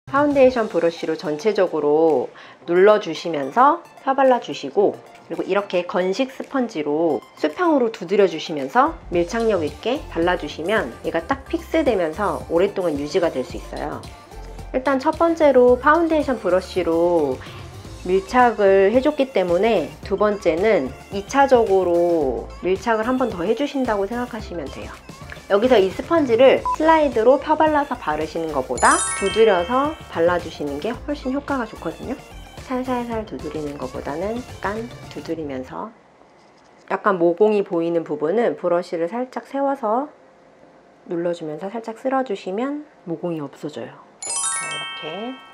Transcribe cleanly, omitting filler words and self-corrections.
파운데이션 브러쉬로 전체적으로 눌러주시면서 펴발라 주시고, 그리고 이렇게 건식 스펀지로 수평으로 두드려 주시면서 밀착력 있게 발라주시면 얘가 딱 픽스되면서 오랫동안 유지가 될 수 있어요. 일단 첫 번째로 파운데이션 브러쉬로 밀착을 해줬기 때문에 두 번째는 2차적으로 밀착을 한 번 더 해주신다고 생각하시면 돼요. 여기서 이 스펀지를 슬라이드로 펴발라서 바르시는 것보다 두드려서 발라주시는 게 훨씬 효과가 좋거든요. 살살살 두드리는 것보다는 약간 두드리면서, 약간 모공이 보이는 부분은 브러쉬를 살짝 세워서 눌러주면서 살짝 쓸어주시면 모공이 없어져요. 자, 이렇게